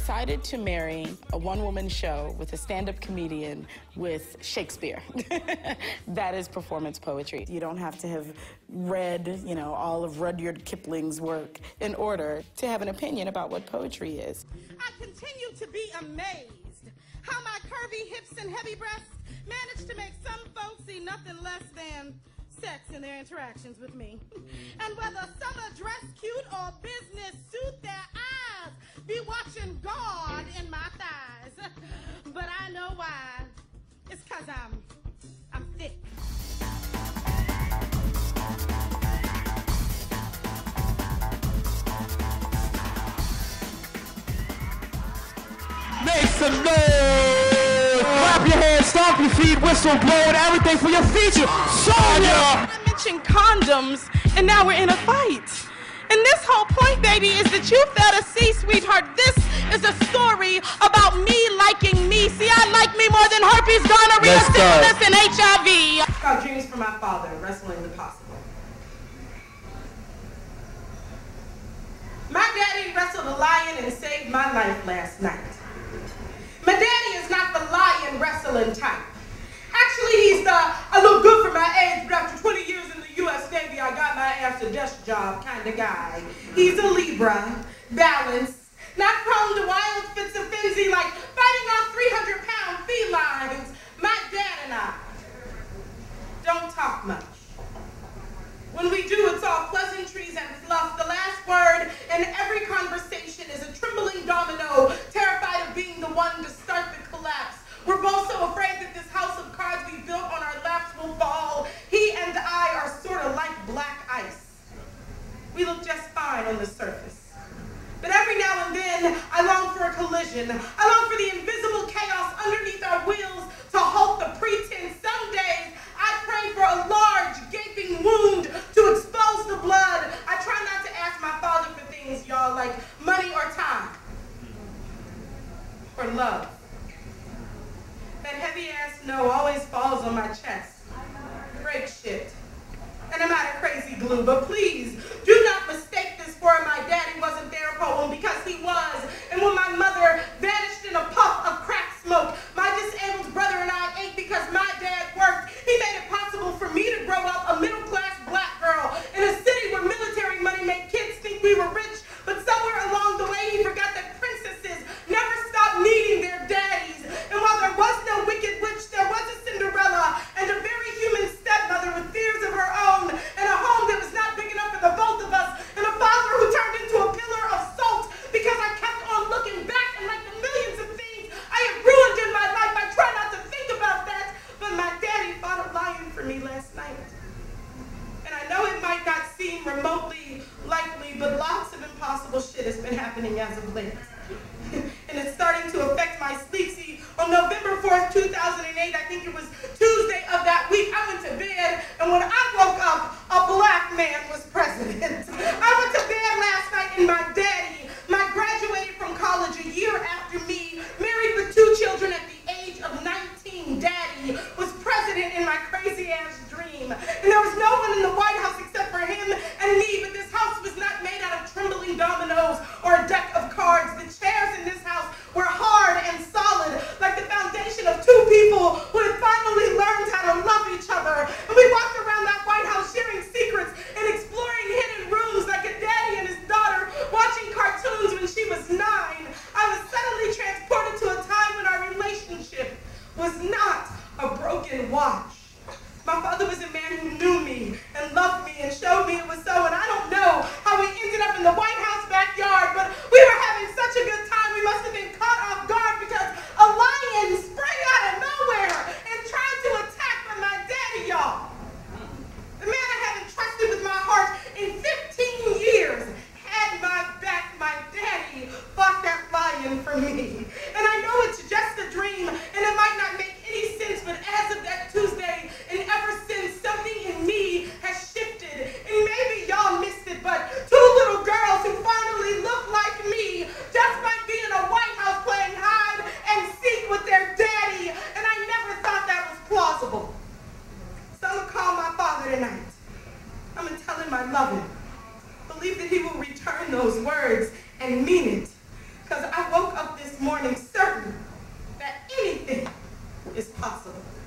decided to marry a one-woman show with a stand-up comedian with Shakespeare. That is performance poetry. You don't have to have read, all of Rudyard Kipling's work in order to have an opinion about what poetry is. I continue to be amazed how my curvy hips and heavy breasts manage to make some folks see nothing less than sex in their interactions with me. And whether summer dress cute or business suit, their eyes be watching God in my thighs. But I know why. It's 'cause I'm thick. Make some noise! Clap your hands, stomp your feet, whistle, blow, and everything for your feature, Sonya! I mentioned condoms, and now we're in a fight. And this whole point, baby, is that you fell to see, sweetheart. This is a story about me liking me. See, I like me more than herpes, gonorrhea, syphilis, and HIV. I got dreams from my father, wrestling the possible. My daddy wrestled a lion and saved my life last night. My daddy is not the lion wrestling type. Actually, he's I look good for my age, but after 20 years in the U.S. Navy, I got my ass a desk job kind of guy. He's a Libra, balanced, not prone to wild fits of frenzy like fighting off 300-pound felines. My dad and I don't talk much. When we do, it's all pleasantries and fluff. The last word in every conversation is a trembling domino, terrified of being the one to start the collapse. We're both so afraid that this house of cards we built on our laps will fall. He and I are sort of like black ice. We look just fine on the surface. But every now and then, I long for a collision. I long for the invisible chaos underneath our wheels to halt the pretense. Some days, I pray for a large, gaping wound to expose the blood. I try not to ask my father for things, y'all, like money or time. Or love. That heavy-ass no always falls on my chest. Break shit. And I'm out of crazy glue, but please, do not mistake this for my daddy wasn't there poem, because he was. And when my mother vanished in a puff of crack smoke, my disabled brother and I ate because my dad worked. He made it possible for me to grow up a middle-class black girl in a city where military money made kids think we were rich, but somewhere along the way he forgot that princesses never stopped needing their daddies. And while there was no wicked witch, there was a Cinderella and a very human stepmother with fears of her own, and a home that was not big enough for the both of us, and a father who turned into a pillar of salt because I kept on looking back, and like the millions of things I have ruined in my life, I try not to think about that, but my daddy fought a lion for me last night. And I know it might not seem remotely likely, but lots of impossible shit has been happening as of late. And it's starting to affect my sleep. See, on November 4th, 2008, I think it was Tuesday of that week, I went to bed, and when I woke up, a black man was president. I went to bed last night, and my daddy, graduated from college a year after me, married with 2 children at the age of 19, daddy, was president in my crazy-ass dream. And there was no one in the White House except for him and me, but this house was not made out of trembling dominoes or a deck of cards. The chairs in this house were hard and solid, like the foundation of 2 people who had finally learned how to love each other. And we walked around that White House sharing secrets and exploring hidden rooms like a daddy and his daughter watching cartoons when she was 9. I was suddenly transported to a time when our relationship was not a broken watch. My father was a man who knew me and loved me and showed me it was so, and I don't know how we ended up in the White House backyard, but we were having such a good time we must have been caught off guard because a lion sprang out of nowhere and tried to attack my daddy, y'all. The man I haven't trusted with my heart in 15 years had my back. My daddy fought that lion for me. And I know it's just a dream, and it might not make any sense, but as of that Tuesday, and ever since, something in me has shifted. And maybe y'all missed it, but 2 little girls who finally look like me just might be in a White House playing hide and seek with their daddy, and I never thought that was plausible. So I'm gonna call my father tonight. I'm gonna tell him I love him. Believe that he will return those words and mean it. Because I woke up this possible.